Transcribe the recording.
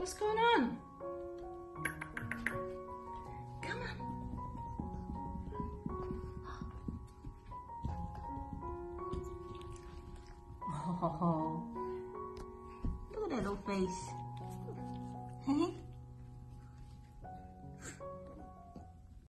What's going on? Come on. Oh, look at that little face.